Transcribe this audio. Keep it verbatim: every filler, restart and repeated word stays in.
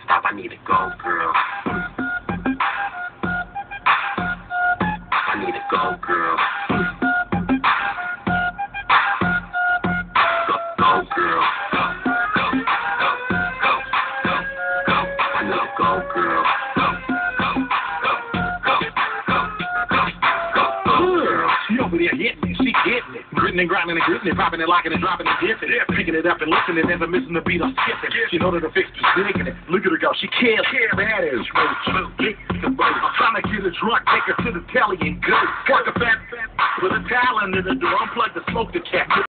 stop. I need to go, girl. I need to go, girl. Go, go, girl. Go, go, go, go, go, go. I need to go, girl. Go, go, go, go, go, go, go, go, girl. She over there hitting it, she getting it. Gritting and grinding and gritting it, popping and locking and dropping and dipping it. Picking it up and lifting it, never missing the beat or skipping. She know that the fix is digging it. Look at her go, she cares, care, that is. I'm trying to get her drunk, take her to the telly and go. Work a fat, fat, with a towel under the door, unplug the smoke the cat.